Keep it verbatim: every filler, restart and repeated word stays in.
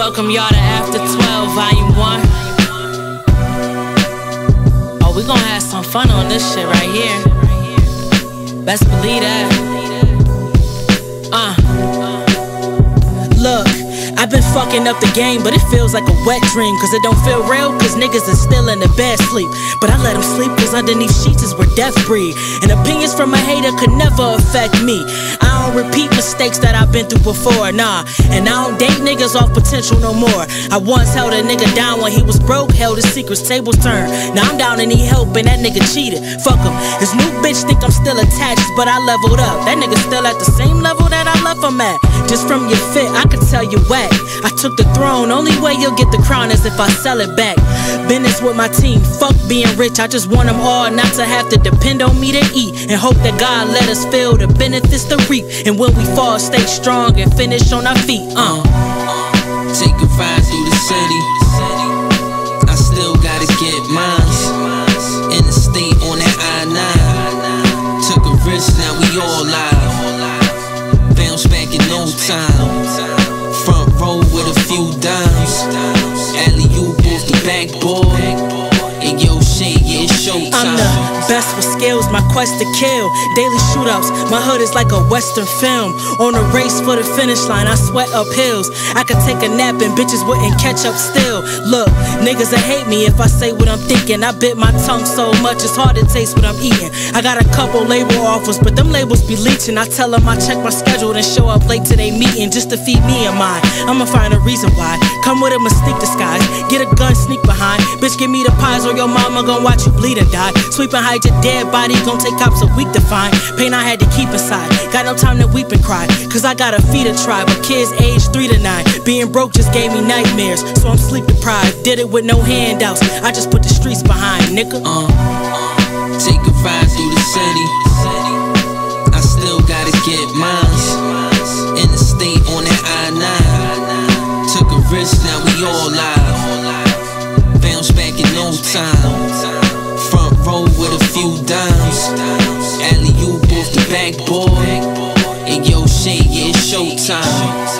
Welcome y'all to After twelve, Volume one. Oh, we gonna have some fun on this shit right here. Best believe that. Uh. Look, I've been fucking up the game, but it feels like a wet dream. Cause it don't feel real, cause niggas is still in the bed sleep. But I let them sleep cause underneath sheets is where death breathe. And opinions from a hater could never affect me. I don't repeat mistakes that I've been through before, nah. And I don't date niggas off potential no more. I once held a nigga down when he was broke, held his secrets, tables turned. Now I'm down and need help and that nigga cheated. Fuck him. His new bitch think I'm still attached, but I leveled up. That nigga still at the same level that I left him at. Just from your fit, I could tell you whack. I took the throne, only way you'll get the crown is if I sell it back. Business with my team, fuck being rich. I just want them all not to have to depend on me to eat. And hope that God let us feel the benefits to reap. And when we fall, stay strong and finish on our feet. Uh. Take a ride through the city. I still gotta get mines. In the state on that I nine. Took a risk, now we all live. Bounce back in no time. Front row with a few dimes. Alley-oop off the backboard. And yo, shit, yeah, it's showtime. I'm the best with skills, my quest to kill. Daily shootouts, my hood is like a western film. On a race for the finish line, I sweat up hills. I could take a nap and bitches wouldn't catch up still. Look, niggas that hate me if I say what I'm thinking. I bit my tongue so much it's hard to taste what I'm eating. I got a couple label offers, but them labels be leeching. I tell them I check my schedule and show up late to they meeting just to feed me and mine. I'ma find a reason why. Come with a mystique disguise, get a gun, sneak behind. Bitch, give me the pies or your mama gon' watch you bleed and die. Sweep and hide your dead body, gon' take cops a week to find. Pain I had to keep inside, got no time to weep and cry. Cause I gotta feed a tribe of kids aged three to nine. Being broke just gave me nightmares, so I'm sleep deprived. Did it with no handouts, I just put the streets behind, nigga. Uh, take a ride through the city. I still gotta get mines. In the state on that I nine. Took a risk, now we all live. Bounce back in no time. Front row with a few dimes. Alley-oop off the backboard. And yo, shit, yeah, it's showtime.